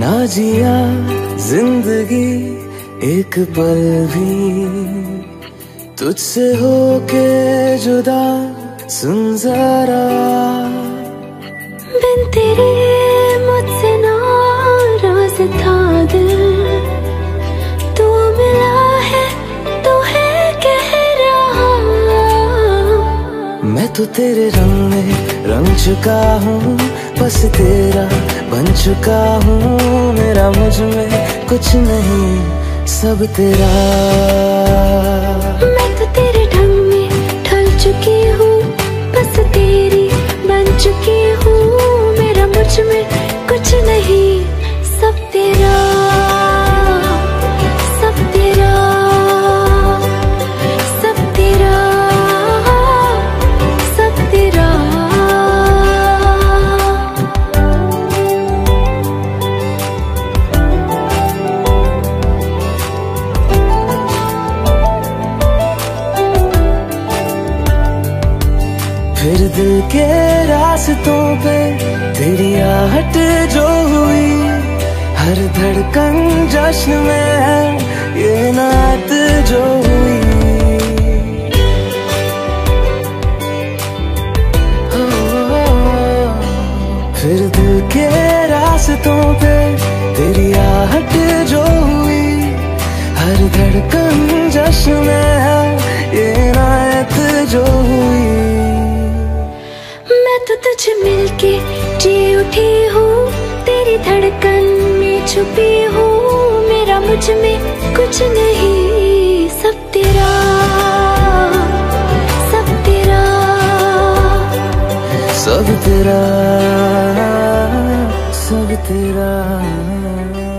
ना जिया जिंदगी एक पल भी तुझसे होके जुदा, सुन जरा बिन तेरे मुझसे नाराज था दिल, तू मिला है तो है कह रहा। मैं तो तेरे रंग में रंग चुका हूँ, बस तेरा बन चुका हूँ। मेरा मुझ में कुछ नहीं, सब तेरा। मैं तो तेरे ढंग में ढल चुकी हूँ, बस तेरी बन चुकी हूँ। मेरा मुझ में कुछ नहीं, सब तेरा, सब तेरा, सब तेरा, सब तेरा। फिर दिल के रास्तों पे तेरी आहट जो हुई, हर धड़कन जश्न में है ये नात जो हुई। फिर दिल के रास्तों पे तेरी आहट जो हुई, हर धड़कन जश्न में है ये नात जो हुई। मैं तो तुझे मिलके जी उठी हूँ, तेरी धड़कन में छुपी हूँ। मेरा मुझ में कुछ नहीं, सब तेरा, सब तेरा, सब तेरा, सब तेरा।